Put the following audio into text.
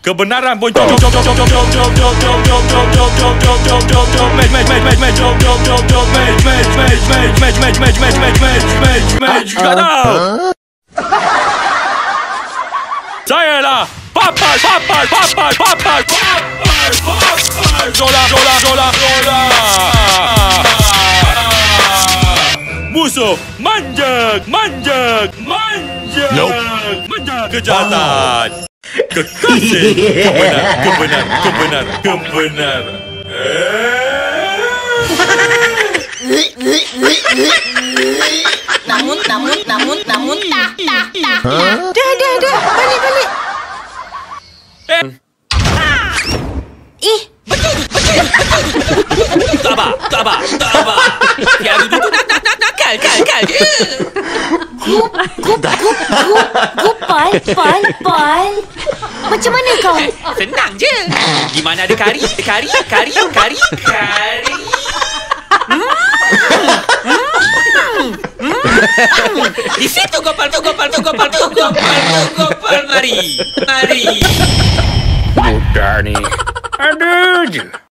Kebenaran pun jom jom jom jom jom jom jom jom jom jom jom jom jom jom jom jom jom match match match match match jom jom jom jom match match match match match match match match match match match match tak tahu. Saya lah Papas Papas Papas Papas Papas Zola Zola Zola Zola. Musuh manjak manjak manjak manjak kejahatan. Kekasih kebenar. Namun tak. Dah, balik. Ih, betul. Tak apa. Yang itu nakal. Gupal. Macam mana kau? Senang je. Di mana ada kari. Di situ Gopal. Mari. Budak ni. Ada je.